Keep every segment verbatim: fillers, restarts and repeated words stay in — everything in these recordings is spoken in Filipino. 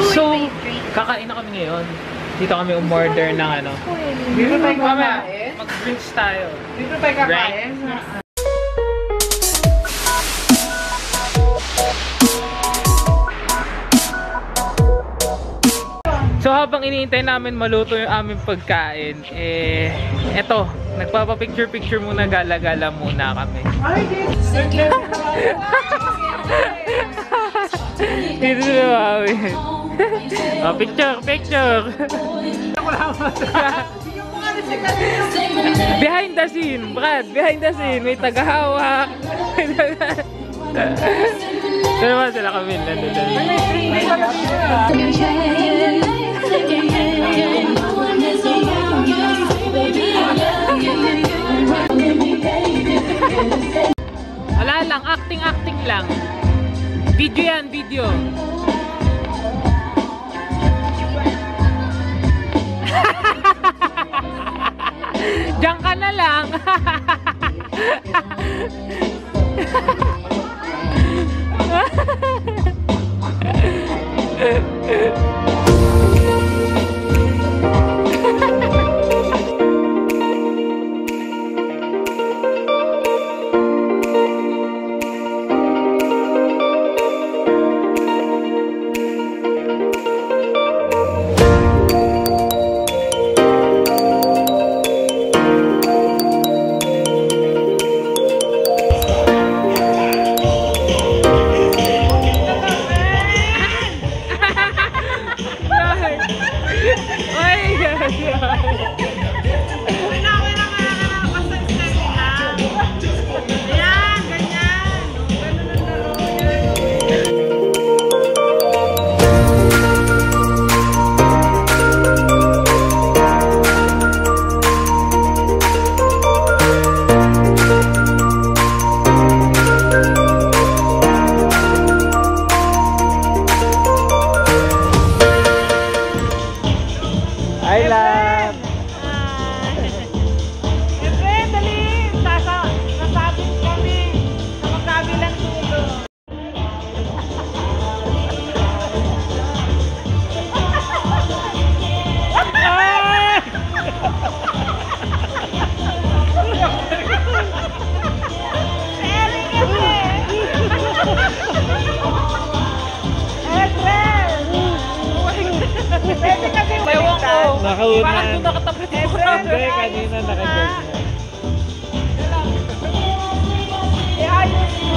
So, kakain na kami ngayon. Dito kami umorder ng ano. Dito tayo kakain? Mag-drinks tayo. Dito tayo kakain? So habang iniintay namin maluto yung aming pagkain, eh, eto, nagpapapicture-picture muna, gala-gala muna kami. Ay, dito na mami. Oh, picture, picture. Behind the scene, Brad, behind the scene, may tagahawak. Ito naman sila kami, nandun na. Wala lang, acting-acting lang. Video yan, video. Diyan ka na lang. Nakaunan. Bakit mo nakatapat mo? Hindi, kanina nakagyan niya. I-ayos mo.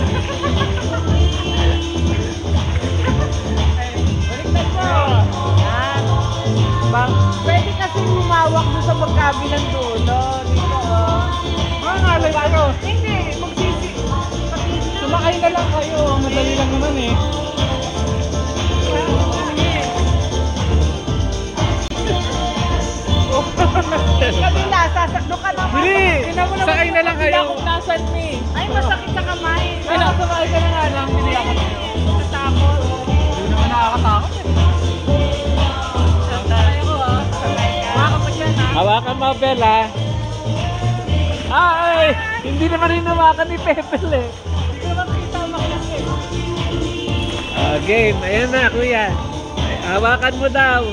Baliktad mo. Yan. Pwede kasi lumawak doon sa magkabilang dulo. Dito, oh. Mga ngalay kayo. Hindi, magsisi. Sumakay na lang kayo. Madali lang naman eh. Kabila, sasakdo ka naman. Bili! Sakay na lang kayo. Kung nasan me. Ay, masakit sa kamay. Pinakasakay ka na nga lang. Bili ako na yun. Nakatakot. Hindi naman nakakatakot eh. Sakay ko ah. Hawakan mo dyan ah. Hawakan mo, Bella. Ay! Hindi naman rin hawakan ni Pepel eh. Hindi naman kita makilang eh. Uh, game. Ayan na, kuya. Hawakan mo daw.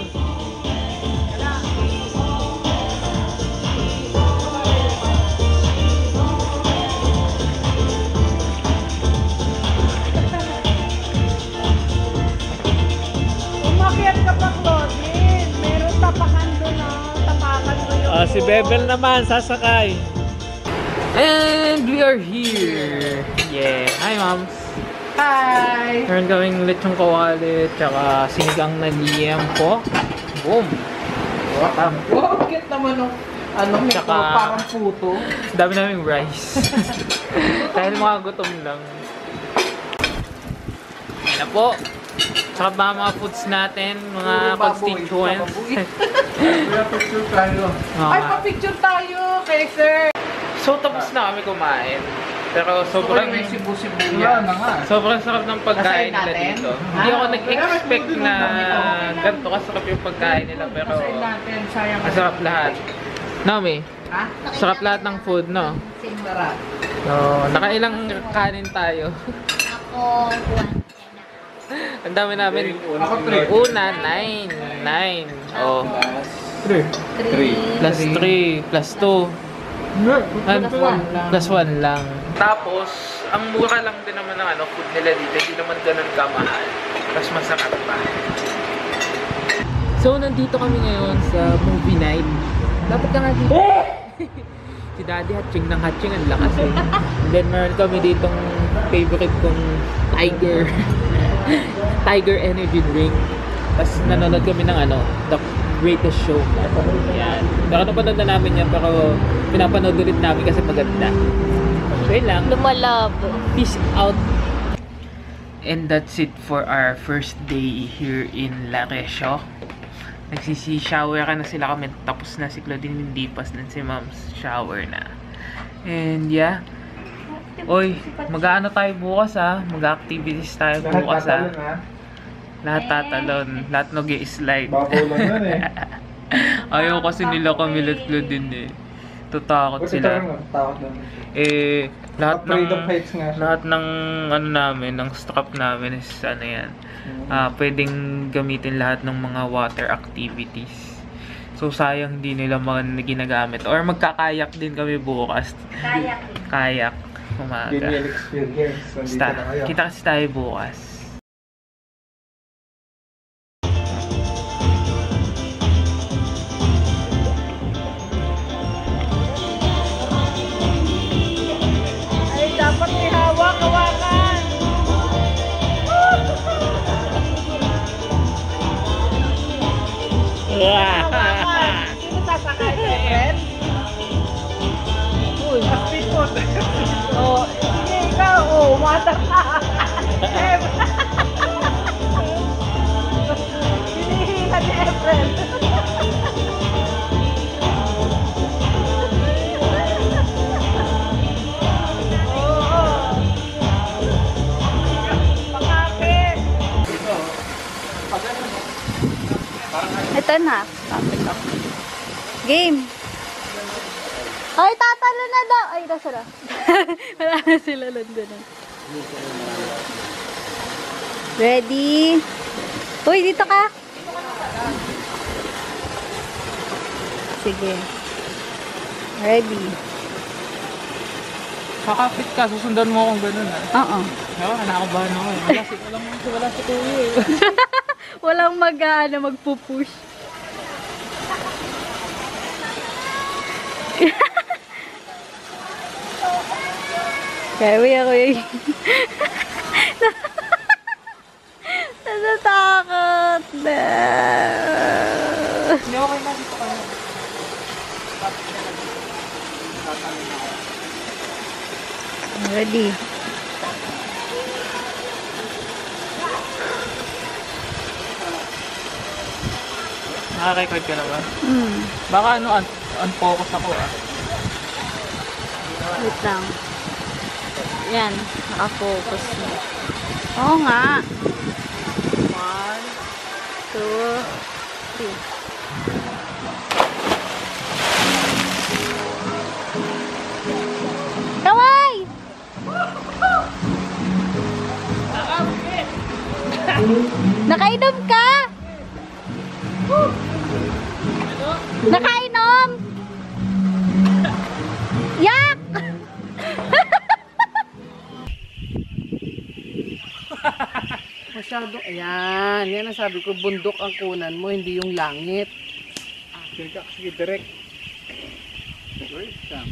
Uh, si Bebel naman, sasakay. And we are here. Yeah. Hi, moms. Hi. Meron kaming lechong kawali, tsaka sinigang na liempo. Boom. Wow, wow, cute naman nung ano, tsaka, parang puto. dami naming rice. Dahil mga gutom lang. Yan na po. Sarap ba mga foods natin, mga constituents? Kaya picture tayo. Oh, ay, pa-picture tayo kay sir. So, tapos na kami kumain. Pero sobrang... may sibu-sibu yan. Sobrang sarap ng pagkain nila dito. Hindi ako nag-expect na ganito kasarap yung pagkain nila. Pero masarap lahat. Naomi, sarap lahat ng food, no? Sarap. So, nakailang kanin tayo. Ako, one. Ang dami namin. Ako three. Una, nine. Nine. Oh. Three. Three. Plus three. Plus two. Plus one lang. Plus one lang. Tapos, ang mura lang din naman ng ano, food nila dito. Hindi naman ganun kamahal. Tapos masarap pa. So, nandito kami ngayon sa movie night. Dapat ka nga dito. Si Daddy hatching ng hatching. Ang lakas eh. And then, meron kami ditong favorite kong Tiger. Tiger energy drink. Tapos, nanonood kami ng ano, The Greatest Show. Yan. Pero napanood na namin yan. Pero, pinapanood ulit namin kasi maganda. So, yun lang. Lumalabo. Peace out. And that's it for our first day here in La Resio. Nagsisi-shower ka na sila kami. Tapos na si Claudine, hindi pas din si Mom's shower na. And yeah. Oy, mag-ano tayo bukas ha. Mag-activities tayo bukas ha. Lahat tatalon. Lahat nag-i-slide. Babaw lang yan eh. Ayaw kasi nila kami let Claudine eh. Tutakot sila. Takot lang. Eh, lahat ng, Afraid of heights nga siya. lahat ng ano namin, ng strap namin is ano yan. Ah, pwedeng gamitin lahat ng mga water activities. So, sayang hindi nila mga ginagamit. Or magkakayak din kami bukas. Kayak. Kayak. Umaga. Genial experience. Nandito Basta, na kayo. kita kasi tayo bukas. Ay, dapat may hawak, hawakan. Hawakan. Sino sasakay, friend? Uy, speedboat. Oh, sige, ikaw. Oh, mata ka. Hinihila ni Efren. Ito na. Tapos ako. Game. Ay, tatalo na daw. Ay, nasa na. Wala na sila nandun. Ready? Uy, dito ka. Sige. Ready. Kakapit ka, susundan mo akong ganun ha. Oo. Oo, nakakabahan ako eh. Wala si, wala, wala si Kuya eh. Walang mag-ano, magpupush. Kaya kuya kuya. Natatakot na. Hindi ako na dito kayo. Ready. Nakaka-record ka na ba? Hmm. Baka ano, un- unfocus ako ah. Wait lang. Yan. Nakafocus na. Oo nga. One, two, three. Kaway! Nakainom ka? Nakainom? Yak! Masyado, ayan, yan ang sabi ko, bundok ang kunan mo, hindi yung langit. Sige ka, sige, direct. Wait, Sam.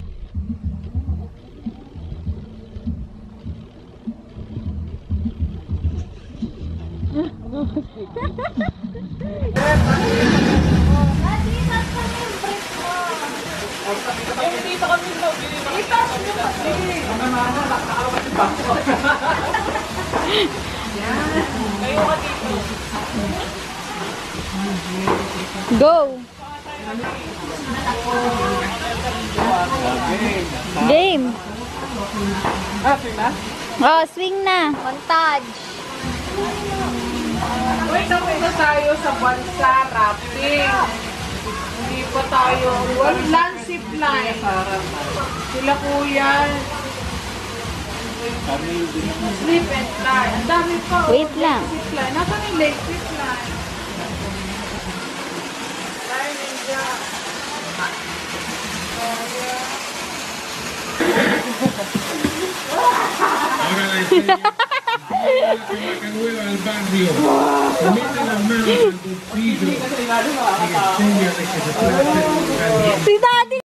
Go! Game! Ah, sige na? Oh, swing na. Montage. Wait, napunta tayo sa bansa, rappelling. Hindi pa tayo, walang zipline. Sila kuya. Slip and slide. Ang dami pa. oh. Wait lang. Zipline. Nasaan yung lake zipline? Ay, ninja. Ahora la que me vuelva al barrio, mete las manos al bolsillo y enséñale que se puede hacer un gran bien. Si Daddy